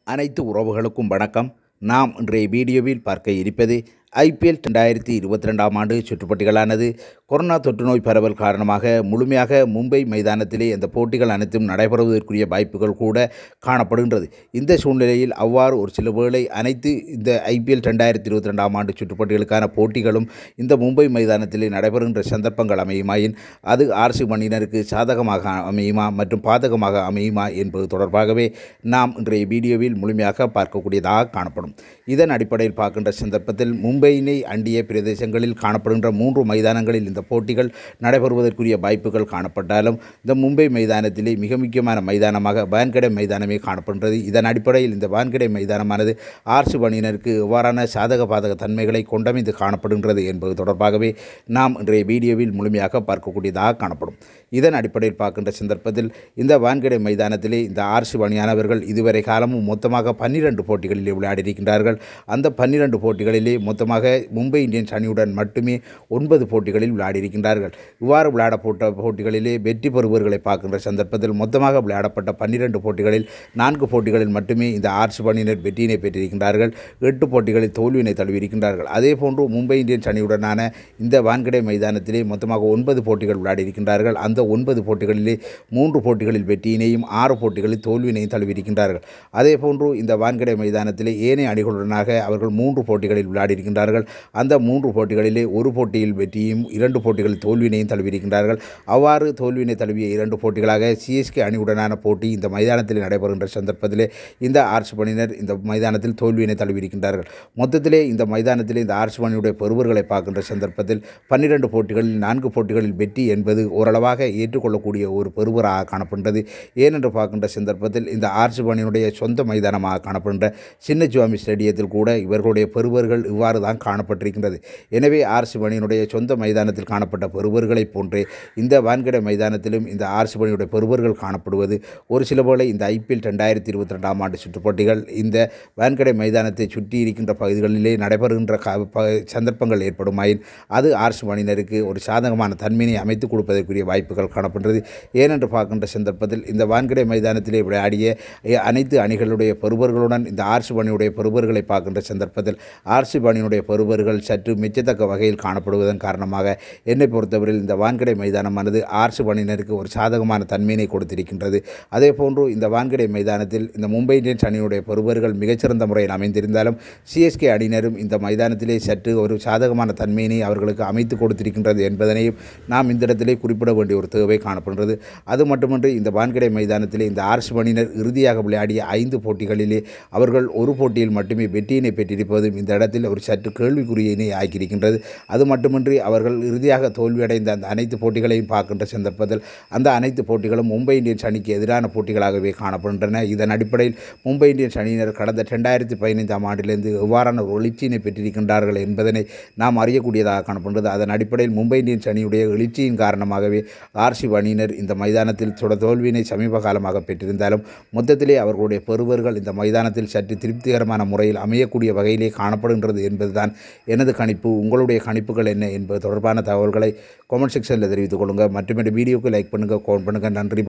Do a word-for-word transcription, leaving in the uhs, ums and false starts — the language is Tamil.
அனைத்து உறவுகளுக்கும் வணக்கம். நாம் இன்றைய வீடியோவில் பார்க்க இருப்பது ஐபிஎல் ரெண்டாயிரத்தி இருபத்தி ரெண்டாம் ஆண்டு சுற்றுப்போட்டிகளானது கொரோனா தொற்று நோய் பரவல் காரணமாக முழுமையாக மும்பை மைதானத்திலே இந்த போட்டிகள் அனைத்தும் நடைபெறுவதற்குரிய வாய்ப்புகள் கூட காணப்படுகின்றது. இந்த சூழ்நிலையில் அவ்வாறு ஒரு சில வேளை அனைத்து இந்த ஐபிஎல் ரெண்டாயிரத்தி இருபத்தி ரெண்டாம் ஆண்டு சுற்றுப்போட்டிகளுக்கான போட்டிகளும் இந்த மும்பை மைதானத்திலே நடைபெறுகின்ற சந்தர்ப்பங்கள் அமையுமாயின் அது ஆர்சி அணியினருக்கு சாதகமாக அமையுமா மற்றும் பாதகமாக அமையுமா என்பது தொடர்பாகவே நாம் இன்றைய வீடியோவில் முழுமையாக பார்க்கக்கூடியதாக காணப்படும். இதன் அடிப்படையில் பார்க்கின்ற சந்தர்ப்பத்தில் மும்பையினை அண்டிய பிரதேசங்களில் காணப்படுகின்ற மூன்று மைதானங்களில் இந்த போட்டிகள் நடைபெறுவதற்குரிய வாய்ப்புகள் காணப்பட்டாலும் இந்த மும்பை மைதானத்திலே மிக முக்கியமான மைதானமாக வான்கடே மைதானமே காணப்படுகிறது. இதன் அடிப்படையில் இந்த வான்கடே மைதானமானது ஆர்சி அணியினருக்கு எவ்வாறான சாதக பாதக தன்மைகளை கொண்டமைந்து காணப்படுகின்றது என்பது தொடர்பாகவே நாம் இன்றைய வீடியோவில் முழுமையாக பார்க்கக்கூடியதாக காணப்படும். இதன் அடிப்படையில் பார்க்கின்ற சந்தர்ப்பத்தில் இந்த வான்கடே மைதானத்திலே இந்த ஆர்சி அணியானவர்கள் இதுவரை காலமும் மொத்தமாக பன்னிரண்டு போட்டிகளிலே விளையாடியிருக்கின்றார்கள். அந்த பன்னிரண்டு போட்டிகளிலே மொத்தமாக மும்பை இந்தியன்ஸ் அணியுடன் மட்டுமே ஒன்பது போட்டிகளில் விளையாடியிருக்கின்றார்கள். இவ்வாறு விளையாடப்பட்ட போட்டிகளிலே வெற்றி பெறுபவர்களை பார்க்கின்ற சந்தர்ப்பத்தில் மொத்தமாக விளையாடப்பட்ட பன்னிரண்டு போட்டிகளில் நான்கு போட்டிகளில் மட்டுமே இந்த ஆர்சி அணியினர் வெற்றியினை பெற்றிருக்கின்றார்கள். எட்டு போட்டிகளில் தோல்வியினை தழுவியிருக்கின்றார்கள். அதே போன்று மும்பை இந்தியன்ஸ் அணியுடனான இந்த வான்கடே மைதானத்திலே மொத்தமாக ஒன்பது போட்டிகள் விளையாடியிருக்கின்றார்கள். அந்த ஒன்பது போட்டிகளிலே மூன்று போட்டிகளில் வெற்றியினையும் ஆறு போட்டிகளில் தோல்வியினையும் தழுவியிருக்கின்றார்கள். அதே போன்று இந்த வான்கடே மைதானத்திலே ஏனைய அணிகளுடனாக அவர்கள் மூன்று போட்டிகளில் விளையாடியிருக்கின்றார்கள். அந்த மூன்று போட்டிகளிலே ஒரு போட்டியில் வெற்றியும் இரண்டு போட்டிகளில் தோல்வியினையும் தழுவியிருக்கின்றார்கள். அவ்வாறு தோல்வியினை தழுவிய இரண்டு போட்டிகளாக சிஎஸ்கே அணியுடனான போட்டி இந்த மைதானத்தில் நடைபெறுகின்ற சந்தர்ப்பத்திலே இந்த ஆர்சி அணியினர் இந்த மைதானத்தில் தோல்வியினை தழுவியிருக்கின்றார்கள். மொத்தத்திலே இந்த மைதானத்திலே இந்த ஆர்சி அணியுடைய பெறுவர்களை பார்க்கின்ற சந்தர்ப்பத்தில் பன்னிரண்டு போட்டிகளில் நான்கு போட்டிகளில் வெற்றி என்பது ஓரளவாக ஏற்றுக்கொள்ளக்கூடிய ஒரு பெறுவராக காணப்படுகிறது. ஏனென்று பார்க்கின்ற சந்தர்ப்பத்தில் இந்த ஆர்சி அணியினுடைய சொந்த மைதானமாக காணப்படுகின்ற சின்னசுவாமி ஸ்டேடியத்தில் கூட இவர்களுடைய பெறுவர்கள் இவ்வாறு தான் காணப்பட்டிருக்கின்றது. எனவே ஆர்சி அணியினுடைய சொந்த மைதானத்தில் காணப்பட்ட பெறுவர்களைப் போன்றே இந்த வான்கடே மைதானத்திலும் இந்த ஆர்சி அணியுடைய பெறுவர்கள் காணப்படுவது ஒரு சில போல இந்த ஐபிஎல் ரெண்டாயிரத்தி இருபத்தி ரெண்டாம் ஆண்டு சுற்றுப்போட்டிகள் இந்த வான்கடே மைதானத்தை சுற்றி இருக்கின்ற பகுதிகளிலே நடைபெறுகின்ற சந்தர்ப்பங்கள் ஏற்படுமாயின் அது ஆர்சி அணியினருக்கு ஒரு சாதகமான தன்மையை அமைத்துக் கொடுப்பதற்குரிய வாய்ப்புகள் காணப்படுகிறது. ஏனென்று பார்க்கின்ற சந்தர்ப்பத்தில் இந்த வான்கடே மைதானத்திலே விளையாடிய அனைத்து அணிகளுடைய பெறுவர்களுடன் இந்த ஆர்சி அணியுடைய பெறுவர்களை பார்க்கின்ற சந்தர்ப்பத்தில் ஆர்சி அணியினுடைய பெறுவர்கள் சற்று மெச்சத்தக்க வகையில் காணப்படுவதன் காரணமாக என்னை பொறுத்தவரையில் இந்த வான்கடே மைதானமானது ஆர்சி அணியினருக்கு ஒரு சாதகமான தன்மையினை கொடுத்திருக்கின்றது. அதே போன்று இந்த வான்கடே மைதானத்தில் இந்த மும்பை இந்தியன்ஸ் அணியினுடைய பெறுவர்கள் மிகச்சிறந்த முறையில் அமைந்திருந்தாலும் சிஎஸ்கே அணியினரும் இந்த மைதானத்திலே சற்று ஒரு சாதகமான தன்மையினை அவர்களுக்கு அமைத்து கொடுத்திருக்கின்றது என்பதனையும் நாம் இந்த இடத்திலே குறிப்பிட வேண்டிய ஒரு தேவை காணப்படுகிறது. அது மட்டுமின்றி இந்த வான்கடே மைதானத்திலே இந்த ஆர்சி அணியினர் இறுதியாக விளையாடிய ஐந்து போட்டிகளிலே அவர்கள் ஒரு போட்டியில் மட்டுமே வெற்றியினை பெற்றிருப்பதும் இந்த இடத்தில் ஒரு சற்று கேள்விக்குறியினை ஆக்கியிருக்கின்றது. அது மட்டுமின்றி அவர்கள் இறுதியாக தோல்வியடைந்த அந்த அனைத்து போட்டிகளையும் பார்க்கின்ற சந்தர்ப்பத்தில் அந்த அனைத்து போட்டிகளும் மும்பை இந்தியன்ஸ் அணிக்கு எதிரான போட்டிகளாகவே காணப்படுகின்றன. இதன் அடிப்படையில் மும்பை இந்தியன்ஸ் அணியினர் கடந்த ரெண்டாயிரத்தி பதினைந்தாம் ஆண்டிலிருந்து எவ்வாறான ஒரு எழுச்சியினை பெற்றிருக்கின்றார்கள் என்பதனை நாம் அறியக்கூடியதாக காணப்படுகிறது. அதன் அடிப்படையில் மும்பை இந்தியன்ஸ் அணியுடைய எழுச்சியின் காரணமாகவே ஆர்சி அணியினர் இந்த மைதானத்தில் தொடர் தோல்வியினை சமீப காலமாக பெற்றிருந்தாலும் மொத்தத்திலே அவர்களுடைய பெறுவர்கள் இந்த மைதானத்தில் சற்று திருப்திகரமான முறையில் அமையக்கூடிய வகையிலே காணப்படுகின்றது என்பதுதான் எனது கணிப்பு. உங்களுடைய கணிப்புகள் என்ன என்பது தொடர்பான தகவல்களை கமெண்ட் செக்ஷனில் தெரிவித்துக் கொள்ளுங்கள். மற்றும் இந்த வீடியோக்கு லைக் பண்ணுங்கள், கமெண்ட் பண்ணுங்கள். நன்றி.